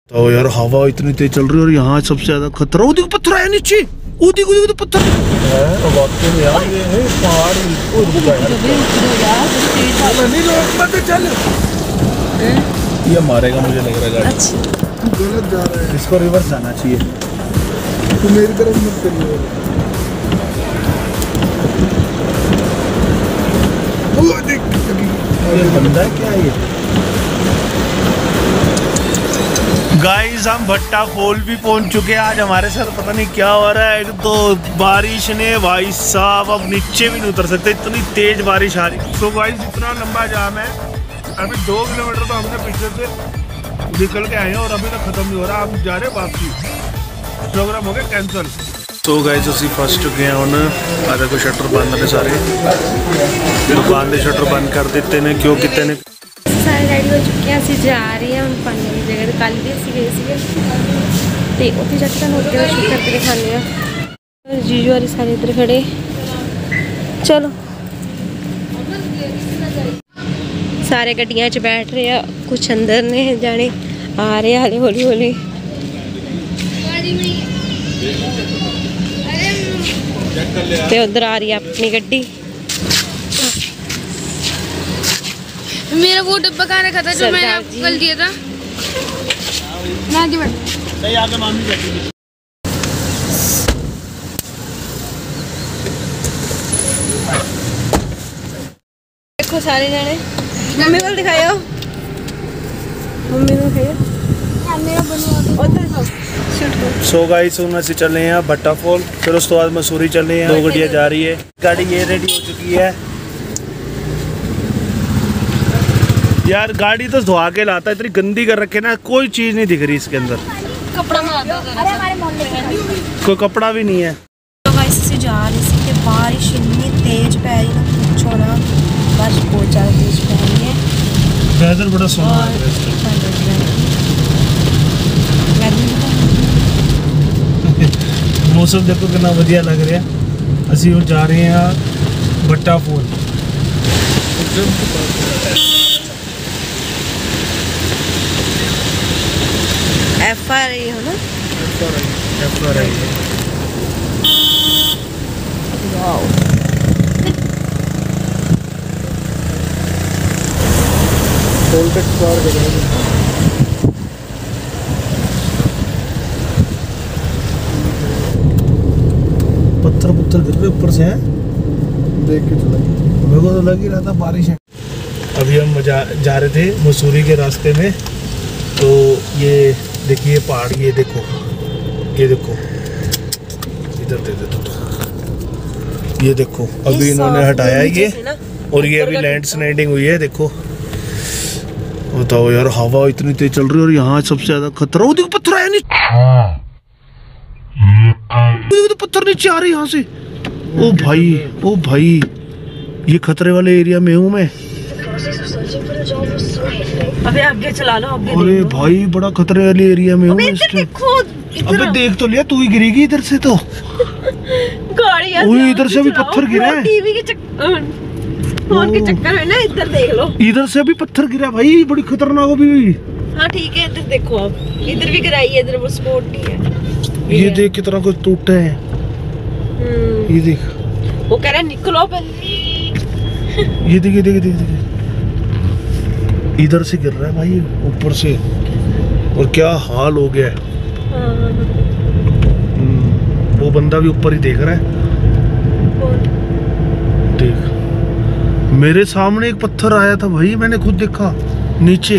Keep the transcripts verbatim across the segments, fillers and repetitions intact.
तो यार हवा इतनी तेज चल रही है और यहाँ सबसे ज्यादा खतरा। वो देखो पत्थर आया नीचे, वो देखो देखो पत्थर है। वाकई में यार ये है पहाड़ चल ये मारेगा मुझे लग रहा है गाड़ी। अच्छा गलत जा रहा है, इसको रिवर्स जाना चाहिए। तू मेरी तरफ मत करिए। ये बंदा है क्या ये? गाइस हम भट्टा फॉल भी पहुंच चुके हैं। आज हमारे साथ पता नहीं क्या हो रहा है। एक तो बारिश ने भाई साहब अब नीचे भी नहीं उतर सकते, इतनी तेज बारिश आ रही। तो गाइस इतना लंबा जाम है, अभी दो किलोमीटर तो हमने पीछे से निकल के आए हैं और अभी तक खत्म नहीं हो रहा। हम जा रहे वापसी, प्रोग्राम हो गया कैंसिल। तो गाइस असी फस चुके हैं हुण। आधा को शटर बंद ने, सारे दुकान के शटर बंद कर दिते ने। क्यों कितने ने सारे रेडी हो चुके हैं, ਅਸੀਂ जा रहे हैं हम पानी की जगह। कल भी ਅਸੀਂ गए ਸੀਗੇ ਤੇ ਉੱਥੇ ਜਾ ਕੇ ਤੁਹਾਨੂੰ ਉੱਤੇ ਸ਼ੂਟ ਕਰਕੇ ਦਿਖਾਉਂਦੇ ਆ। जीजू और सारे इधर खड़े। चलो सारे गड्डियां च बैठ रहे हैं, कुछ अंदर ने जाने आ रहे हाले हौली हौली। ते उधर आ रही है अपनी गड्डी। मेरा वो डब्बा कहाँ रखा था जो मैंने आपको कल दिया था? आगे बढ़। नहीं आगे मामी बैठी। देखो सारे जाने मम्मी को दिखाओ, मम्मी को दिखाओ। मेरा बनवा दो। सो गाइस हम ऐसे चल रहे हैं भट्टा फॉल, फिर उसके बाद मसूरी चल रहे हैं। दो गड्डियाँ जा रही है, गाड़ी ये रेडी हो चुकी है। यार गाड़ी तो धोआ के लाता है, इतनी गंदी कर रखे ना, कोई चीज नहीं दिख रही इसके अंदर। कपड़ा कोई कपड़ा भी नहीं है। तो गाइस से जा रहे थे कि बारिश इतनी तेज पै रही ना, पूछो ना, बारिश बहुत ज़्यादा तेज पै रही है। वेदर बड़ा सोना है। मौसम देखो कितना बढ़िया लग रहा है। असी वो जा रहे हैं भट्टा फॉल। एफ आ रही हो ना? एफ आ रही है, एफ आ रही है। वाओ टोल टैक्स पार कर रहे हैं। पत्थर पत्थर गिर रहे ऊपर से हैं, देख के चला। मेरे को तो लग ही रहा था बारिश है। अभी हम जा, जा रहे थे मसूरी के रास्ते में। तो ये देखिए पहाड़, ये देखो, ये देखो इधर दे दे तो ये देखो अभी इन्होंने हटाया है ये, और ये अभी लैंड स्लाइडिंग हुई है। देखो बताओ यार हवा इतनी तेज चल रही है और यहाँ सबसे ज्यादा खतरा। वो देखो पत्थर आया नीचे, तो पत्थर नीचे आ रहे यहाँ से। ओ भाई ओ भाई ये खतरे वाले एरिया में हूँ मैं। अबे आगे चला लो, आगे। अरे भाई बड़ा खतरे वाले एरिया में हूँ। देखो अबे देख तो लिया, तू ही गिरेगी इधर से तो। गाड़ी इधर से भी पत्थर गिरा है। टीवी के चक्कर फोन के चक्कर में ना, इधर देख लो। इधर से भी पत्थर गिरा भाई, बड़ी खतरनाक अभी भी। हाँ ठीक है, इधर देखो आप, इधर भी गिराई है, इधर वो स्पॉट नहीं है। ये देख कितना कुछ टूटा है, ये देख। वो कह रहा है निकलो पहले। ये देख ये देख देख देख इधर से गिर रहा है भाई ऊपर से, और क्या हाल हो गया है। वो बंदा भी ऊपर ही देख रहा है। देख मेरे सामने एक पत्थर आया था भाई, मैंने खुद देखा नीचे।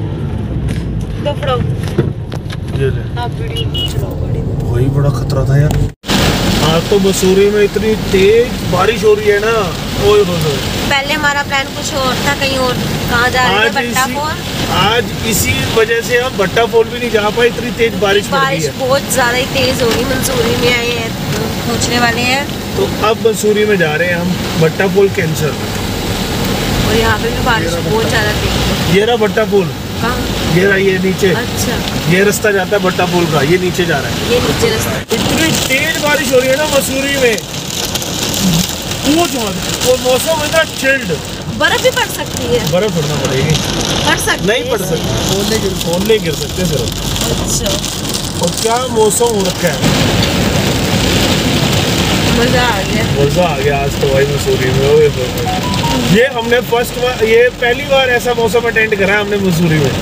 ये ले भाई बड़ा खतरा था यार। आज तो मसूरी में इतनी तेज बारिश हो रही है ना, ओए होए। पहले हमारा प्लान कुछ और था, कहीं और। कहाँ जा रहे थे? भट्टा फॉल। आज इसी वजह से हम भट्टा फॉल भी नहीं जा पाए, इतनी तेज बारिश पड़ रही है। बारिश बहुत ज्यादा ही तेज होगी। मंसूरी में आए हैं, पहुँचने वाले हैं। तो अब मंसूरी में जा रहे हैं हम। भट्टा फॉल कैंसर। और यहाँ पे भी बारिश बहुत ज्यादा तेज। ये रहा भट्टा फॉल। ये रहा, ये नीचे। अच्छा ये रास्ता जाता है भट्टा फॉल का, ये नीचे जा रहा है। ये नीचे रास्ता। इतनी तेज बारिश हो रही है ना मसूरी में, और मौसम इतना चिल्ड, बर्फ भी पड़ सकती है। बर्फ पड़ना पड़ेगी। पड़ सकती नहीं पड़ सकती, ओले गिर ओले गिर सकते सिर्फ। अच्छा, और क्या मौसम हो रखा है, मजा आ गया। मजा आ गया आज तो भाई मसूरी में। ओए होए। ये हमने फर्स्ट बार, ये पहली बार ऐसा मौसम अटेंड करा है हमने मसूरी में।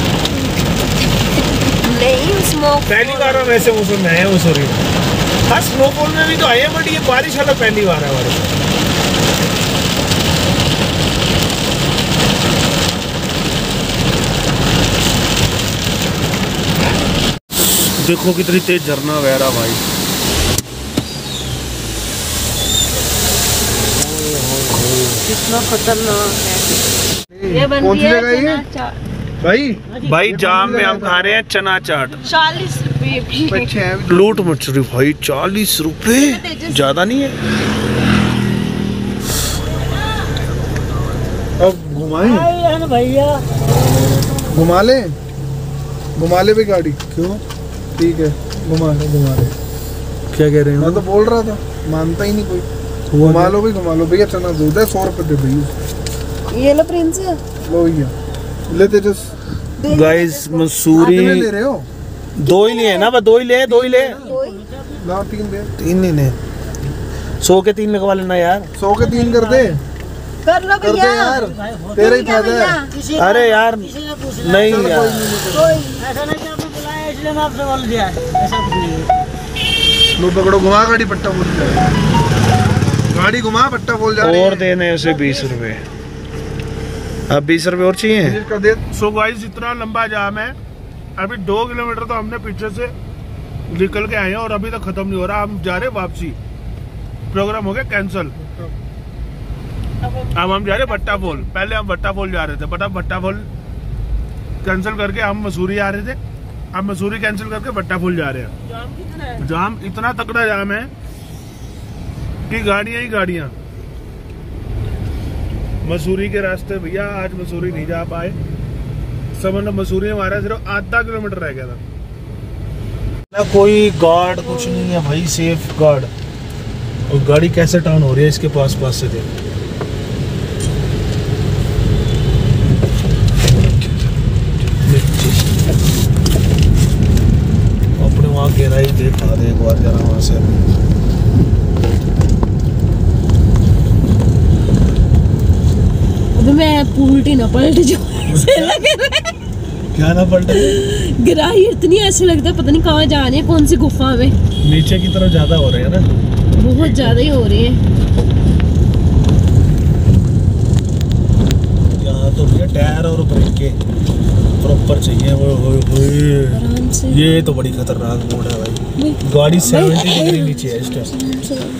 नहीं स्मोक, पहली बार हम ऐसे मौसम में आए हैं मसूरी में। हाँ स्नोफॉल में भी तो आए हैं, बट ये बारिश वाला पहली बार है हमारे पास। देखो कितनी तेज झरना बह रहा भाई। कितना खतरनाक है। ये कौन बनती सी है जगह है ये? चना चाट। भाई भाई जाम में हम खा रहे हैं चना चाट। चालीस रुपए भी। बच्चे हैं लूट मछली भाई, चालीस रुपए ज्यादा नहीं है। अब घुमाएं भैया, घुमा ले घुमा ले भी गाड़ी। क्यों? ठीक है घुमा ले घुमा ले। क्या कह रहे मैं तो बोल रहा था, मानता ही नहीं कोई। घुमा लो भी घुमा लो भैया, चना दूध है, सौ रुपए दे भैया। ये लो प्रिंस। लो भैया ले तेजस। गाइस मसूरी कितने ले रहे हो? दो ही लिए ना, बस दो ही ले, दो ही ले। ना तीन दे। तीन नहीं ले, सौ के तीन लगवा लेना यार। सौ के तीन कर दे। कर लो कर दे यार, तेरा ही फायदा है। अरे यार नहीं यार, ऐसा नहीं कि आपने बुलाया इसलिए मैं आपसे बोल दिया, ऐसा कुछ नहीं है। लो पकड़ो, घुमा गाड़ी, पट्टा बोल जाए। गाड़ी घुमा, पट्टा बोल जा रही है। और देने उसे बीस रुपए। अब बीस रुपए और चाहिए। कर दे। सो गाइस इतना लंबा जाम है, अभी दो किलोमीटर तो हमने पीछे से निकल के आए हैं और अभी तक खत्म नहीं हो रहा। हम जा रहे वापसी, प्रोग्राम हो गया कैंसिल। अब हम जा रहे भट्टा फॉल। पहले हम भट्टा फॉल जा रहे थे, बट अब भट्टा फॉल कैंसिल करके हम मसूरी आ रहे थे। अब मसूरी कैंसिल करके भट्टा फॉल जा रहे हैं। जाम कितना है? जाम इतना तगड़ा जाम है कि गाड़ियां ही गाड़ियां। मसूरी के रास्ते भैया आज मसूरी नहीं जा पाए। समझ मसूरी हमारा सिर्फ आधा किलोमीटर रह गया था ना। कोई गार्ड कुछ नहीं है भाई, सेफ गार्ड। और गाड़ी कैसे टर्न हो रही है इसके पास पास से देख। अपने वहाँ गहराई देखा दे एक बार जरा वहां से। अभी मैं उल्टी ना पलट जाऊं, ऐसे लग रहा है। क्या ना पलटे, गिराई इतनी ऐसे लगता है पता नहीं कहाँ जा रहे हैं, कौन सी गुफा में। नीचे की तरफ ज्यादा हो रहे हैं ना, बहुत ज्यादा ही हो रही है। यहाँ तो भैया टायर और ब्रेक प्रॉपर चाहिए। वो हो, हो, आराम से। ये तो बड़ी खतरनाक मोड़ है भाई। गाड़ी सेवेंटी डिग्री नीचे है इस टाइम।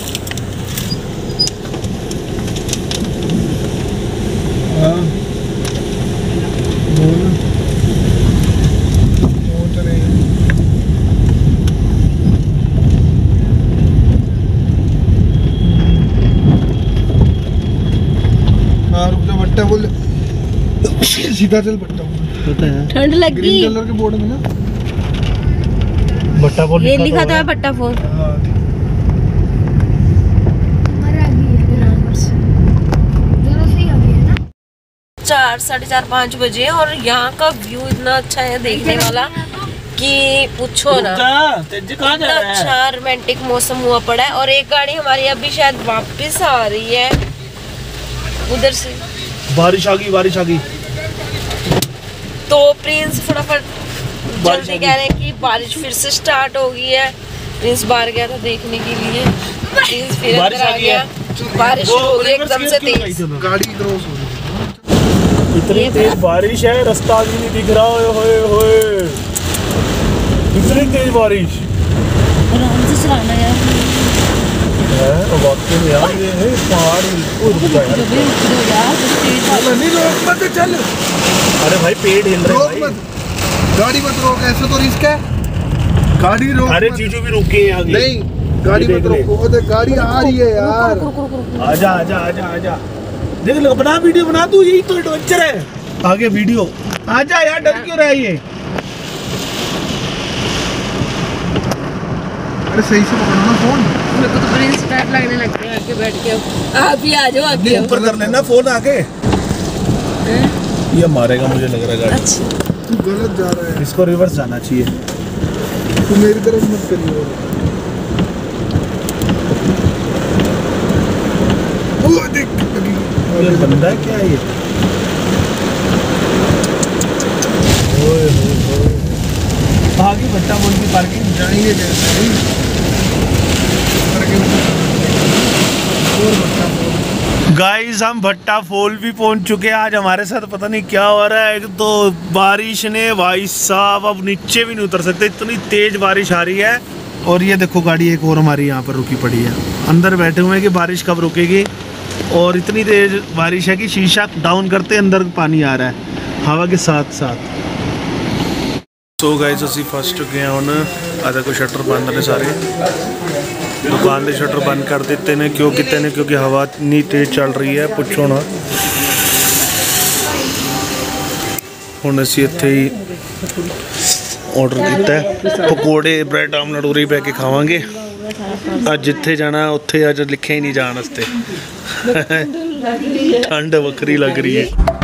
हाँ बोल, पहुंच रहे हैं। हाँ रुक जा, भट्टा बोल सीधा चल। भट्टा बोल पता है ठंड लगी। ग्रीन कलर के बोर्ड में ना भट्टा फॉल ये लिखा था भट्टा फॉल। हाँ चार साढ़े चार पाँच बजे और यहाँ का व्यू इतना अच्छा है देखने वाला कि पूछो ना। इतना अच्छा रोमांटिक मौसम हुआ पड़ा है। और एक गाड़ी हमारी अभी शायद वापस आ रही है उधर से। बारिश आ गई, बारिश आ गई। तो प्रिंस फटाफट जल्दी कह रहे हैं कि बारिश फिर से स्टार्ट हो गई है। प्रिंस बाहर गया था देखने के लिए, प्रिंस फिर बारिश अंदर आ आ गई गया। है। बारिश हो गई एकदम से तेज। गाड़ी क्रॉस हो रही है। इतनी तेज बारिश है, रास्ता भी नहीं दिख रहा। होए होए होए, इतनी तेज बारिश आराम से चलाना यार। है। और वाकई में यार ये है पहाड़ बिल्कुल रुका है। नहीं रोक मत, चल। अरे भाई पेड़ हिल रहे रोक हैं मत, भाई। गाड़ी मत रोक, ऐसा तो रिस्क है। गाड़ी रोक अरे मत। जीजू भी रुके हैं आगे। नहीं गाड़ी मत रोको, वो देख गाड़ी आ रही है यार। आजा आजा आजा आजा, देख लो बना वीडियो बना, तू यही तो एडवेंचर है। आगे वीडियो आजा यार, डर क्यों रहा है ये। अरे सही से पकड़ो ना फोन। मेरे को तो प्रिंस टाइप लगने लग गया आके बैठ के। आप भी आ जाओ, आप भी ऊपर कर लेना फोन आके। ये मारेगा मुझे लग रहा है गाड़ी। अच्छा तू गलत जा रहा है, इसको रिवर्स जाना चाहिए। तू मेरी तरफ मत करिए। ओ देख लगी। ये बंदा है क्या ये? ओए होए होए। आगे भट्टा बोल की पार्किंग जाएंगे कैसे भाई? करके और बच्चा बोल। गाइस हम भट्टा फॉल भी पहुंच चुके हैं। आज हमारे साथ पता नहीं क्या हो रहा है। एक तो बारिश ने भाई साहब अब नीचे भी नहीं उतर सकते, इतनी तेज बारिश आ रही है। और ये देखो गाड़ी एक और हमारी यहाँ पर रुकी पड़ी है। अंदर बैठे हुए हैं कि बारिश कब रुकेगी। और इतनी तेज बारिश है कि शीशा डाउन करते अंदर पानी आ रहा है हवा के साथ साथ। सो गाइस ਅਸੀਂ ਫਸ ਚੁੱਕੇ ਹਾਂ ਹੁਣ। ਅੱਜ ਕੋਈ ਸ਼ਟਰ ਬੰਦ ਨੇ ਸਾਰੇ, ਦੁਕਾਨ ਦੇ ਸ਼ਟਰ ਬੰਦ ਕਰ ਦਿੱਤੇ ਨੇ। ਕਿਉਂ ਕੀਤੇ ਨੇ? ਕਿਉਂਕਿ ਹਵਾ ਇੰਨੀ ਤੇਜ਼ ਚੱਲ ਰਹੀ ਹੈ, ਪੁੱਛੋ ਨਾ। ਹੁਣ ਅਸੀਂ ਇੱਥੇ ਹੀ ਆਰਡਰ ਕੀਤਾ ਹੈ ਪਕੌੜੇ, ਬ੍ਰੈਡ ਆਮਲੇਟ ਉਰੇ ਬੈ ਕੇ ਖਾਵਾਂਗੇ। ਅੱਜ ਜਿੱਥੇ ਜਾਣਾ ਉੱਥੇ ਅੱਜ ਲਿਖਿਆ ਹੀ ਨਹੀਂ ਜਾਣ ਵਾਸਤੇ। ਠੰਡ ਵੱਖਰੀ ਲੱਗ ਰਹੀ ਹੈ।